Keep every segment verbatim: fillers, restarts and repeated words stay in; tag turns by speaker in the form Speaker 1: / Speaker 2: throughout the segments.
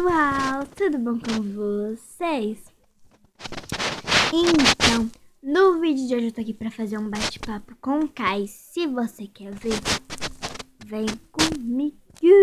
Speaker 1: pessoal, tudo bom com vocês? Então, no vídeo de hoje eu tô aqui pra fazer um bate-papo com o Kai. Se você quer ver, vem comigo.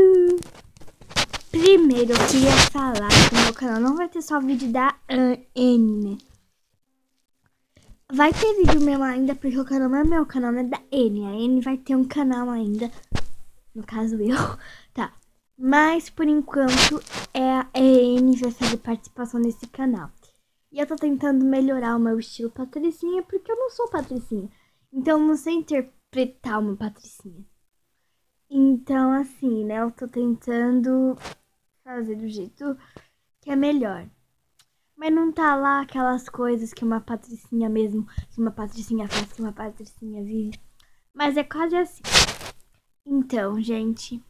Speaker 1: Primeiro eu queria falar que no meu canal não vai ter só vídeo da N, né? Vai ter vídeo meu ainda, porque o canal não é meu, o canal não é da N. A N vai ter um canal ainda, no caso eu, tá? Mas, por enquanto, é a N vai fazer participação nesse canal. E eu tô tentando melhorar o meu estilo patricinha, porque eu não sou patricinha. Então, eu não sei interpretar uma patricinha. Então, assim, né, eu tô tentando fazer do jeito que é melhor. Mas não tá lá aquelas coisas que uma patricinha mesmo, que uma patricinha faz, que uma patricinha vive. Mas é quase assim. Então, gente...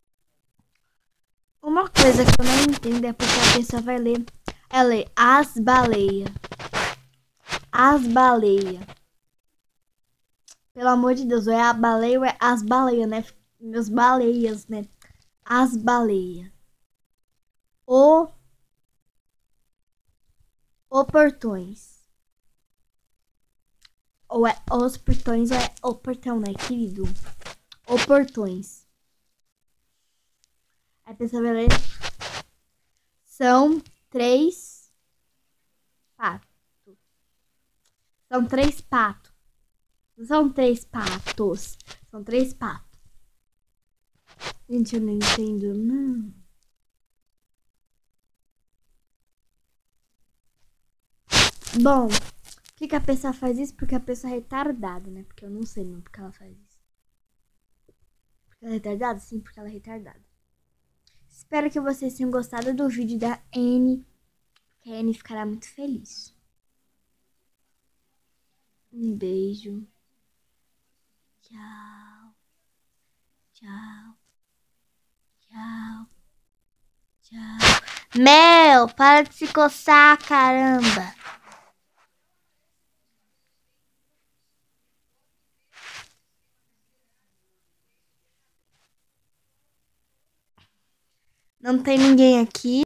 Speaker 1: Uma coisa que eu não entendo é porque a pessoa vai ler, ela lê as baleias. As baleias. Pelo amor de Deus, ou é a baleia ou é as baleias, né? Meus baleias, né? As baleias. O oportões. Ou é os portões ou é o portão, né, querido? Oportões. A pessoa vai ler. São três patos. São três patos. Não são três patos. São três patos. Gente, eu não entendo, não. Bom, por que, que a pessoa faz isso? Porque a pessoa é retardada, né? Porque eu não sei não porque ela faz isso. Porque ela é retardada? Sim, porque ela é retardada. Espero que vocês tenham gostado do vídeo da N. Que a N ficará muito feliz. Um beijo. Tchau. Tchau. Tchau. Tchau. Mel, para de se coçar, caramba. Não tem ninguém aqui.